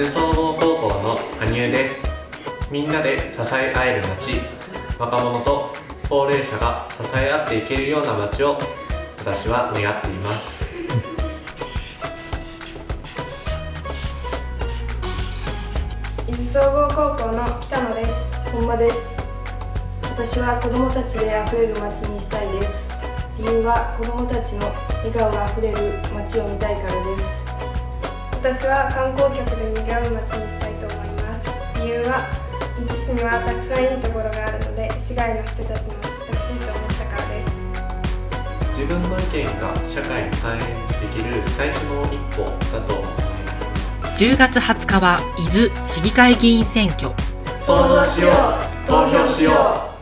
伊豆総合高校の羽生です。みんなで支え合える街、若者と高齢者が支え合っていけるような街を私は願っています。 伊豆総合高校の北野です。 本間です。 私は子どもたちであふれる街にしたいです。理由は子どもたちの笑顔があふれる街を見たいからです。 私は観光客で賑わう街にしたいと思います。理由は伊豆市にはたくさんいいところがあるので、市外の人たちも知ってほしいと思ったからです。 自分の意見が社会に反映できる最初の一歩だと思います。 10月20日は伊豆市議会議員選挙。 想像しよう、投票しよう。